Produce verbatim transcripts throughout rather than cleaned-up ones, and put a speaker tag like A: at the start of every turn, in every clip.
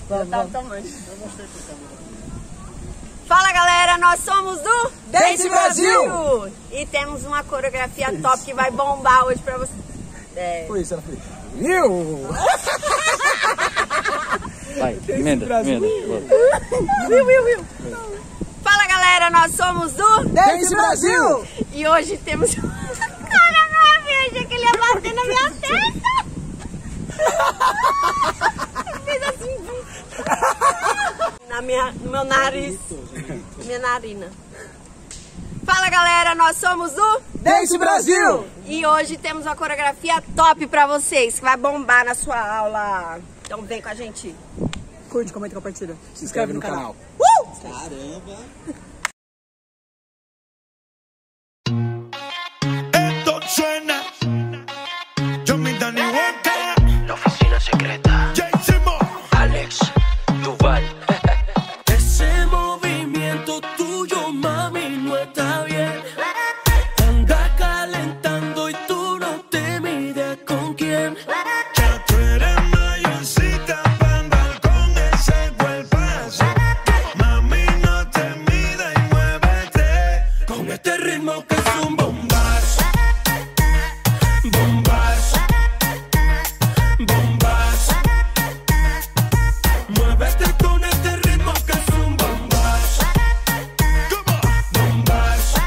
A: Vamos, vamos. Tamanho. Fala galera, nós somos do
B: Dance Brasil!
A: E temos uma coreografia isso. top que vai bombar hoje pra vocês. É...
B: Foi isso, ela fez. Viu?
C: Vai, emenda, emenda.
A: Viu, viu, viu? Fala galera, nós somos do
B: Dance Brasil!
A: E hoje temos... Cara, eu achei que ele ia bater na minha testa! Eu fiz assim... Na minha, no meu nariz. Minha narina. Fala galera, nós somos o
B: Dance Brasil!
A: E hoje temos uma coreografia top pra vocês, que vai bombar na sua aula. Então vem com a gente.
B: Curte, comenta e compartilha. Se inscreve no, no canal. canal.
A: Uh!
D: Caramba!
E: Esto suena. Yo mi Dani Walker.
F: La oficina secreta.
E: Jason
F: Alex Duval.
G: Ese movimiento tuyo, mami, no está bien. Anda calentando y tú no te mides con quién.
E: Ya tú eres mayorcita para andar con ese cuerpazo. Mami, no te midas y muévete
G: Con este ritmo que es un bombazo. Bombazo. Bombazo. Muévete con este ritmo que es un bombazo. Bombazo.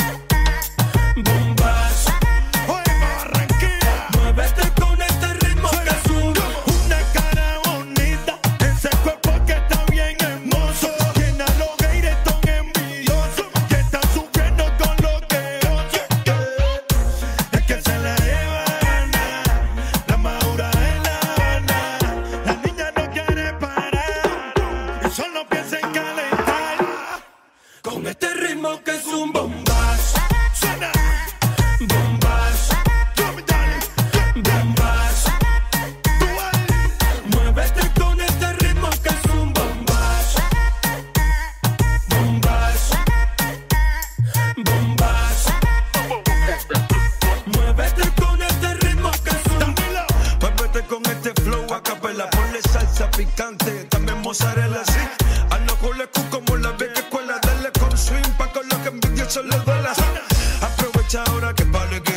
G: Bombazo.
E: Oye, Barranquilla.
G: Muévete con este ritmo que es un
E: Una cara bonita, ese cuerpo que está bien hermoso. Tiene a los haters tan envidiosos que están sufriendo con lo que oye. Es que se la lleva Ana, la madura en La Habana. La niña no quiere parar y solo piensa en calentar.
G: Con este ritmo que es un bombazo.
E: Suena,
G: Bombazo.
E: come dale,
G: Bombazo.
E: tú ahí.
G: Muévete con este ritmo que es un bombazo. Bombazo. Bombazo. Muévete con este ritmo que es un
E: Dámelo, muévete con este flow a capela, ponle salsa picante, también mozzarella así. Hazlo con la Q como la vieja escuela, dale con swing pa' con lo que envidioso le duela. Aprovecha ahora que pa' lo que